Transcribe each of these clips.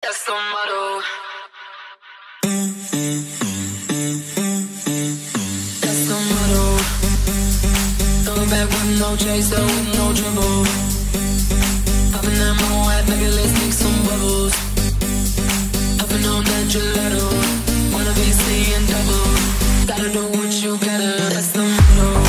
That's the motto. That's the motto. Throw it back with no chaser, with no trouble. Popping that Moet, baby, let's make some bubbles. Puffing on that gelato. Wanna be seeing double. Gotta do what you gotta. That's the motto.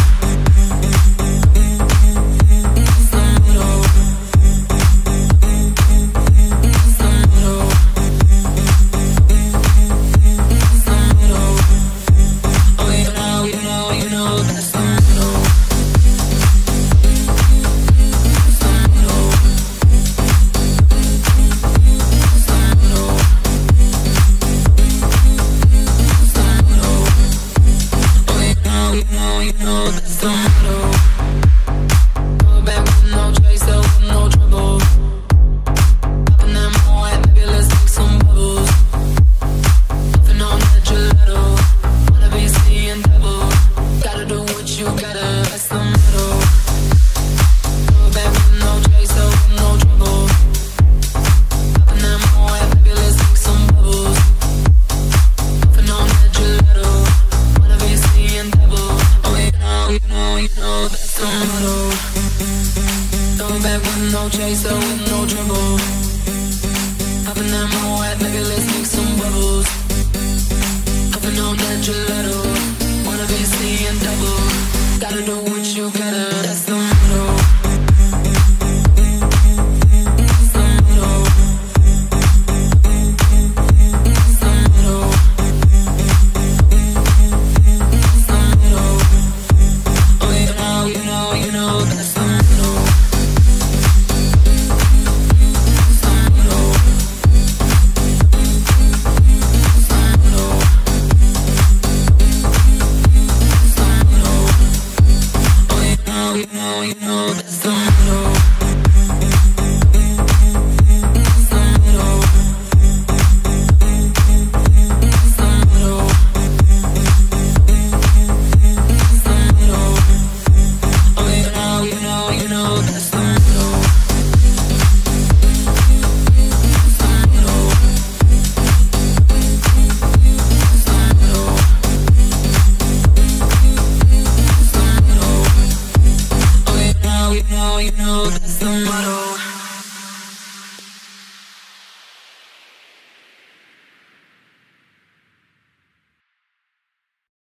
You know that's the